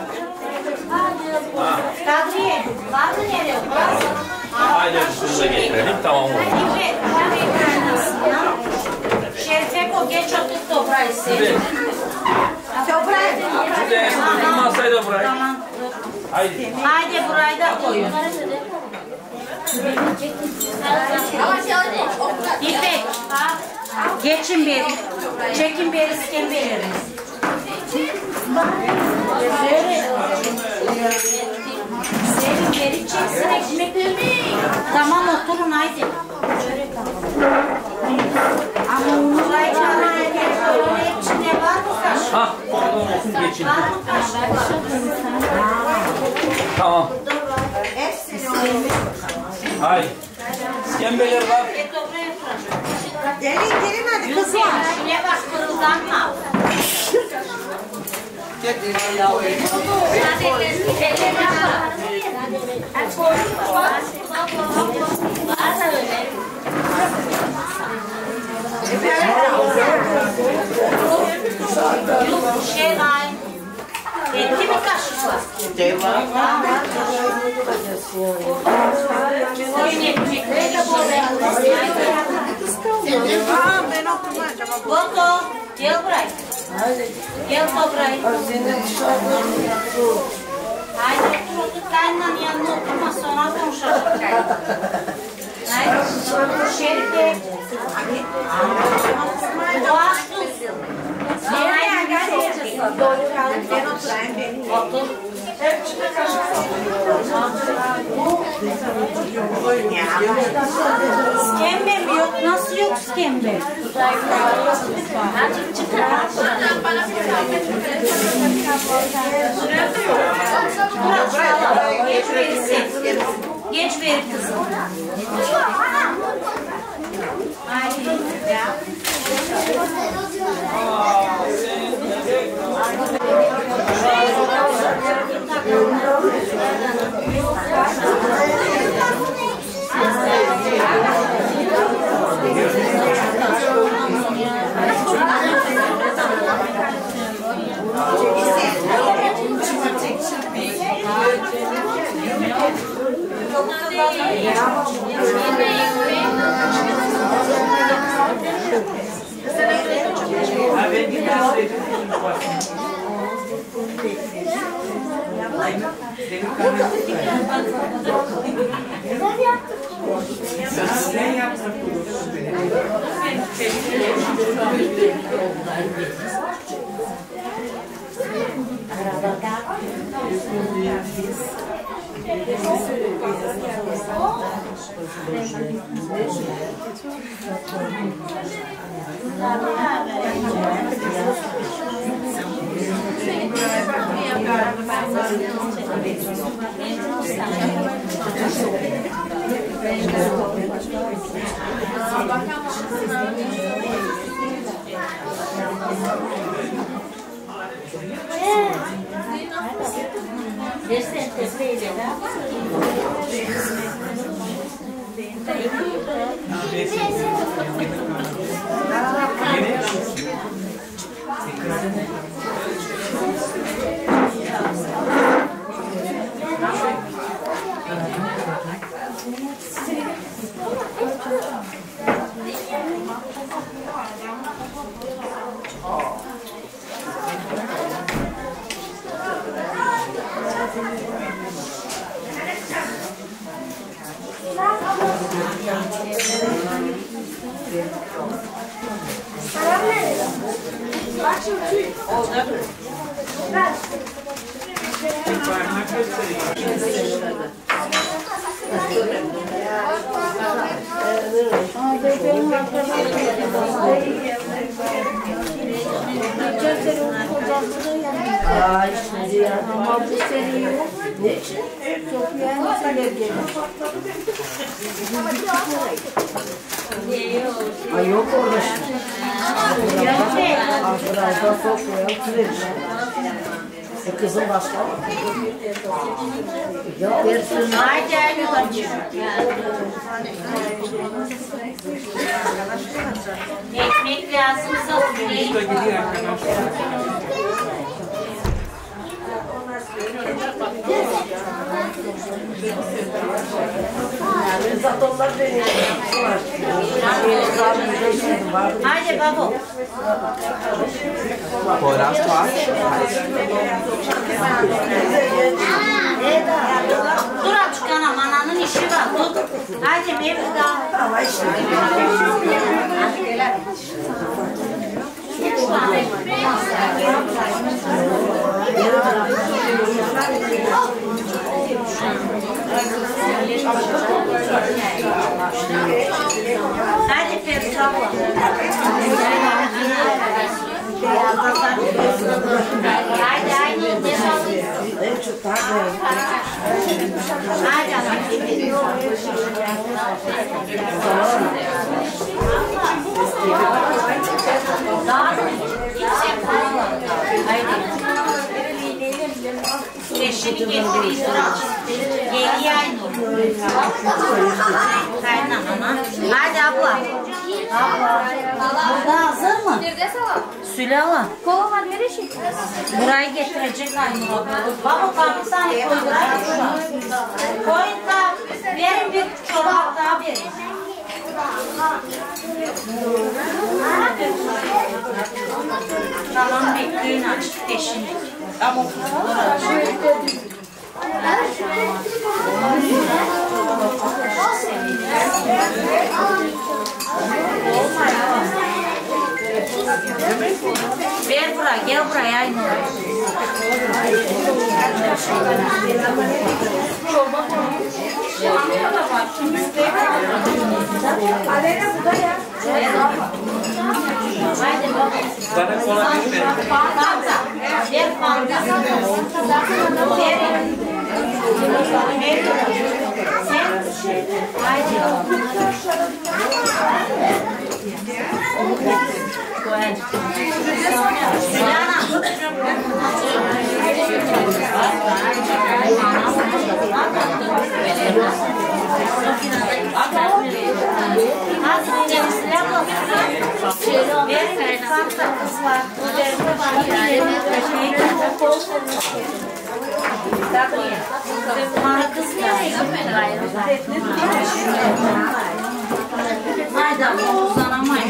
Kadriye, var mı nereye? Haydi şunu da getirelim tamam oldu. İpek, tabii kaynasından. Şerife ko geç otur toprağı istedim. Toprağı. Bir de kim masayı da burayı. Tamam. Haydi. Haydi burayı da koyun. İpek, geçin beri. Çekin beri iskembeleriniz. Sevin beri çeksin ekmeklerini. Tamam oturun haydi. Ama burayı çağırmaya geliyor. İçinde var mı kaşık? Hah oradan olsun geçin. Var mı kaşık? Tamam. Haydi. İskembeler var. Gelin gelin hadi kızım. Kızım şuraya bak kırıldanma. Şey var. Etti mi kaşık var? Çiçeği var. Boto, gel buraya. Gel buraya. Haydi çocuklarla yanına oturma sonra konuşalım. Haydi Şerife. Doğaç kız. Nereye geldi? Ben oturayım beni. Otur. İskembe mi yok? Nasıl yok iskembe? Hadi çıkar. Geç verirsin. Geç verir kızım. Haydi ya. Sen yaptın. Ama bu sene yok. Ne için? Çok yani talep gelir. Ay yok orada şimdi. Arkadaşlar sofraya oturuyoruz. E kızım başka. Ya versin. Haydi haydi. Ekmek lazımsa oturayım. Zatonlar veriyor. Haydi baba. Poyraz var. Dur açık anam, ananın işi var. Dur. Haydi Mevlüt'a. Ama işte. Hadi Ferdi abla. Haydi haydi. En çok daha Haydi anam. Eşini getiriyor. Geliyor aynı. Kaynam ana. Hadi abla. Burada hazır mı? Süle ala. Kova var nereye çekiyor? Burayı getirecek aynı abla. Baba kapı sana Koyun da verin bir çorba daha verin. Tamam bekleyin açık deşini. Tamam. Ver buraya, gel buraya aynı. Bana kola bir ver. Fanta, ver fanta. Ver. Sen, haydi. Bana kız haydi uzanamayın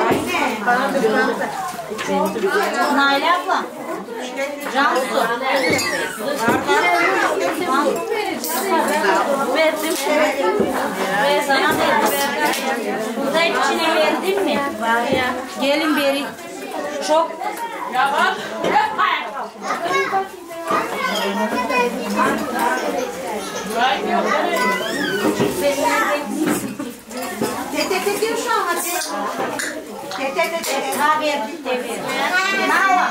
şu Nail abla Cansu verdim ve sana verdim burada içine verdim mi? Gelin beri çok yavaş Tete tete şu an hadi. Tete tete. ha verdim de verdim Nala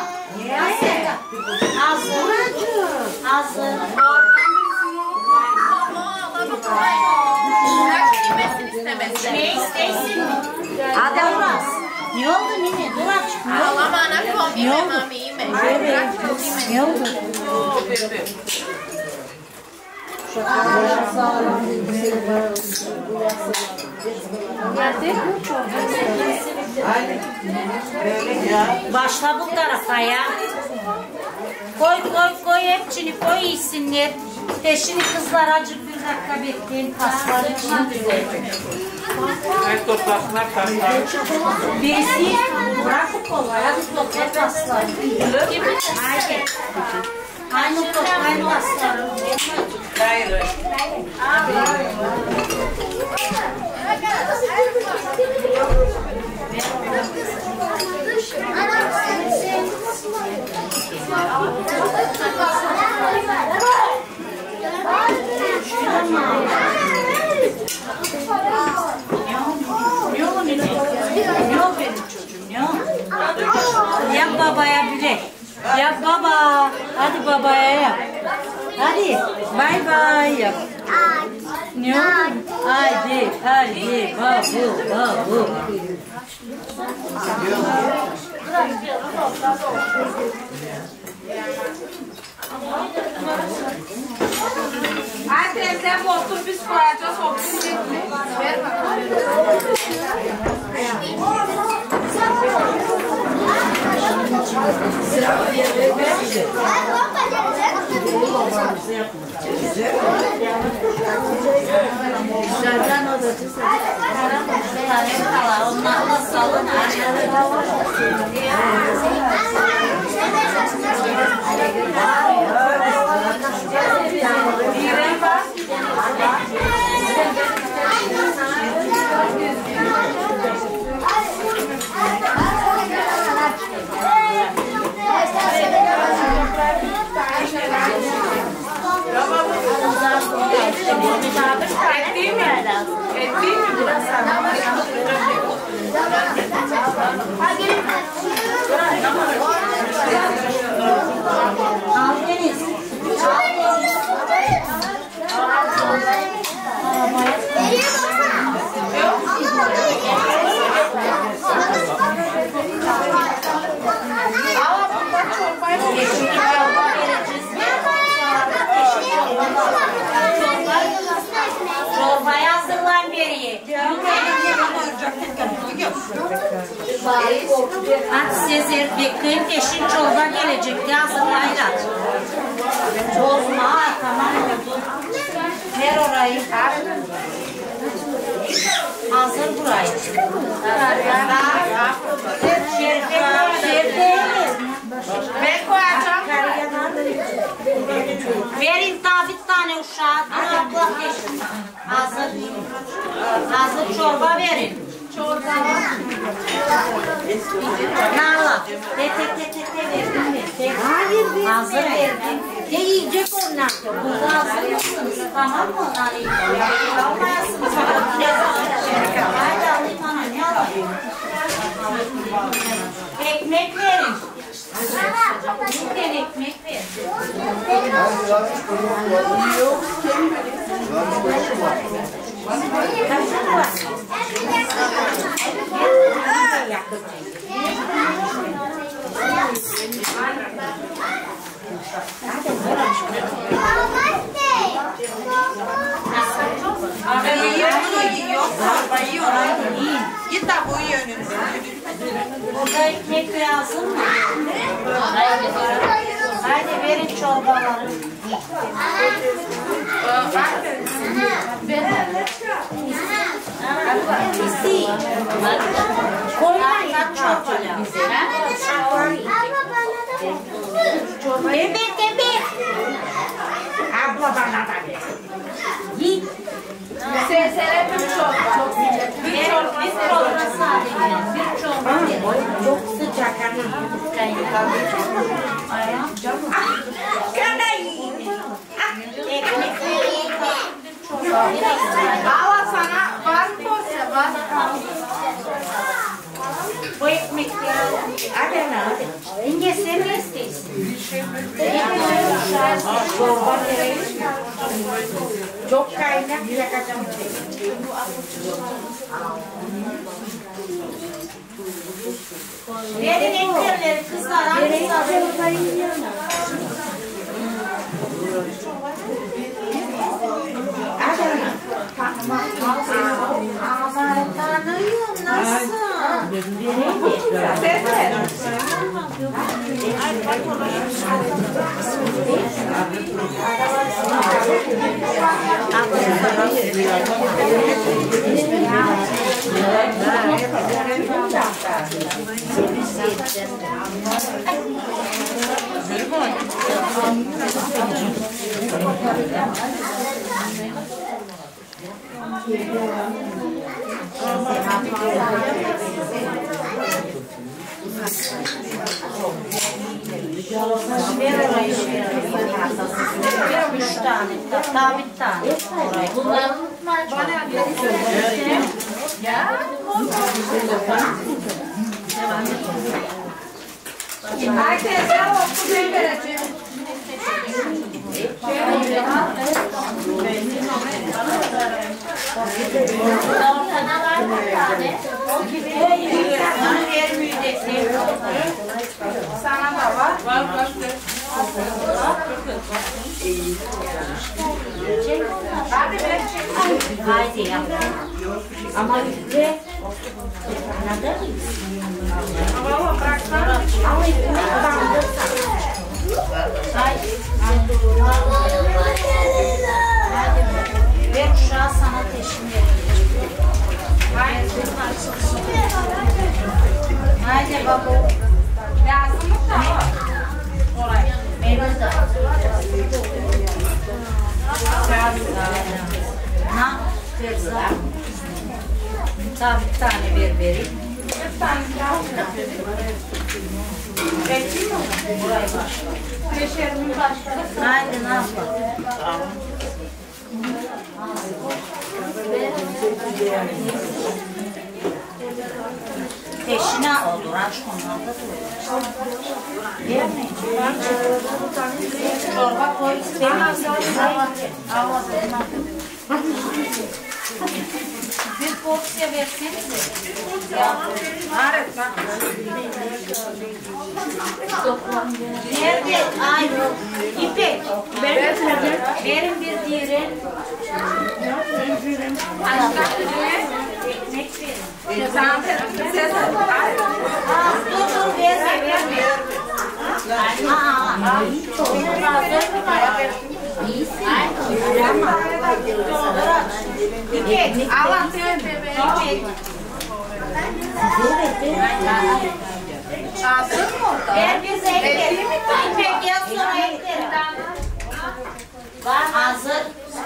hazır hazır ne istersin mi? Hadi Uras. Ne oldu Mine? Dur açık. Ağlama ana kom yeme mami yeme. Bırak çok yeme. Ne oldu? Başla bu tarafa ya. Koy koy koy hepsini koy iyisinler. Peşini kızlar acık bir dakika bekleyin pasları için düzelecek. Ben toplasınlar paslar. Birisi bırakıp kolaya bir topla paslar. Haydi. Aynı toplayın pasları. Hayır. Yap babaya bile. Yap baba. Hadi babaya yap. Hadi. Bay bay yap. Ne oldu? Haydi. Haydi. Babu. Babu. Hadi sen bu otur biz koyacağız otur. Ver bakalım. Onlarla salın. Ettiği mi? Ettiği mi burası? Al Deniz. Çorbayı hazırlayın beriye. Hadi Sezer bekleyin eşin çorba gelecek. Hazırlayın. Bozma. Tamam. burayı. Hazır burayı. Ben koyacağım. Verin daha bir tane uşağı. Hazır. Hazır çorba verin. Çorba var. Nala. Te te te te te verdim. Hayır verdim. Hazır verdim. Ne yiyecek onlar? Burada hazır mısınız? Tamam mı? Almayasınız. Haydi alayım ana. Ne alayım? Ekmek verin. Bir tane ekmek ver. Git de bu yönümüzü. Burada ekmek lazım mı? Haydi verin çorbaları. Koymayın çorba lazım. Evet evet. Abla bana da ver. Git. Sesere bir çorba. Bir çorba, bir çorba sadece. Bir çorba verin. Çok sıcak hani. Ayağım. Gene iyi. Ekmek verin. Al sana var porsiyon var. Bu ekmekleri Hadi ana. yenge sen ne istiyorsun? Çorba vereyim. Çok kaynak yakacağım. Verin ekmekleri kızlar. Hangisi alın? Hadi ana. Aman tanrım nasıl? Ver orayı şey. Üç tane. Daha bir tane. Orayı. Bunları unutmayın. Ya. Herkese okul vereceğim. Ortada var bir tane. O gibi. Vermeyeceksin. Sana da var. Var var. Hadi ver çek. Haydi yap. Ama üstte anladın mı? Baba bıraksana. Ama üstte bandırsan. Haydi. Ver uşağı sana teşhin vereceğim. Haydi baba. Lazım mı da? Oraya. Meyve de. Na, Terza. Daha bir tane ver vereyim. Bir tane daha. Bekliyor musun? Burayı başla. Beşerimin başları. Haydi ne yapalım? Teşine olur, aç onlarda da olur. Vermeyin. Çorba koy istemiyorsun. Bir porsiye versenize. Evet bak. Nerede? Ay, İpek. Verin bir diğeri. Ekmek verin. Sen ses Aa, dur dur verme verme. Aa, çok hazır mı? İyisin. Ama Çek. Allah çek. Hazır mı orada? Ver bize ekleyelim. İpek gel sonra eklerim. Var hazır.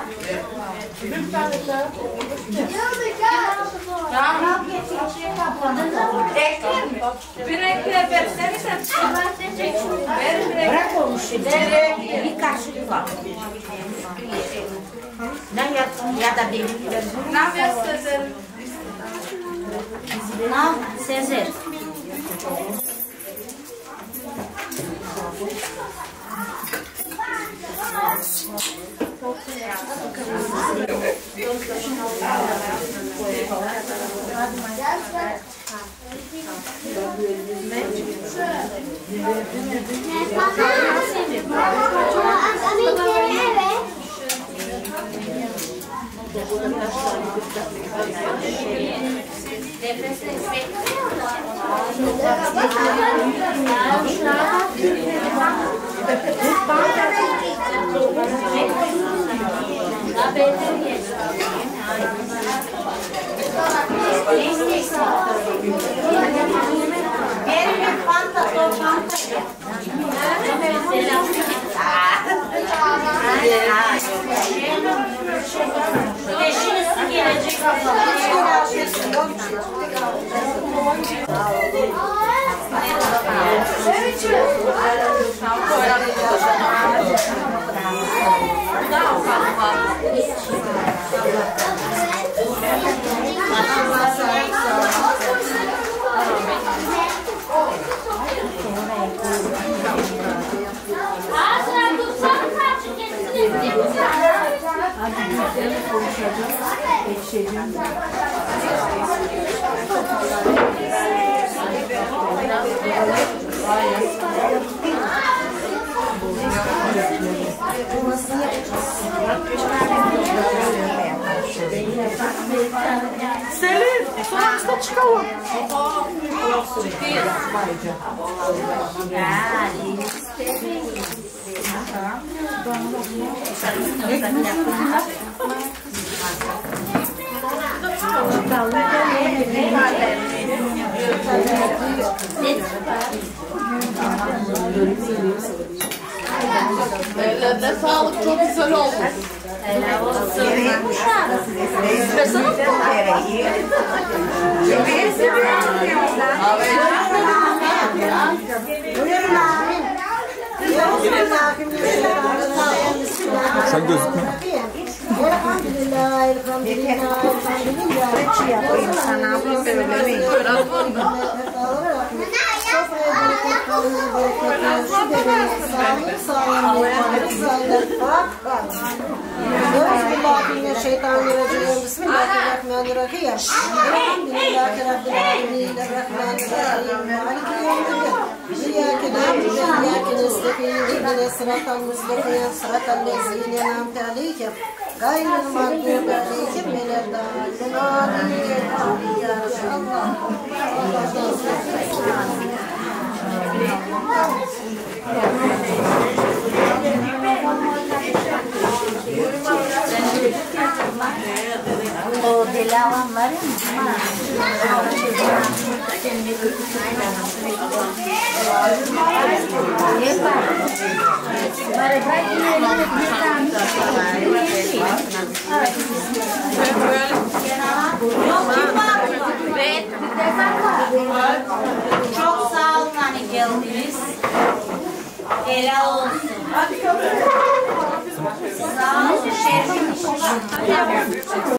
Tamam. Ekler mi? Bir ekler versene sen. Ver bir ekler. Bırak olmuş şimdi. Bir kaşık var. Ne yaptın ya da benim gibi. Ne yapıyorsun Sezer? Ne yap Sezer? Benim fanta, o fanta. Eşiniz gelecek. Selin, sonuçta çıkalım. Ellerine sağlık, çok güzel oldu. Helal olsun. Desene mi? Sen gözükme. Elhamdülillah, elhamdülillah, elhamdülillah. Şey yapayım sana abla söylemeyin. Sofraya bereket, kavmine bereket, şu bebeğin sağlık, sağlık, sağlık, bak, bak. Bismillahirrahmanirrahim. Bismillahirrahmanirrahim. Elhamdülillahi Rabbil alemin. Errahmanirrahim. Maliki yevmiddin. İyyâke na'budu ve iyyâke nestaîn. İhdina sıratal mustakîm. Sıratal lezîne en'amte aleyhim. Gayril mağdûbi aleyhim veleddâllîn. Amin. Ya Allah. O delavan var mı? Çok sağ olun hani geldiniz. Helal olsun. Sağ olun. Şerif.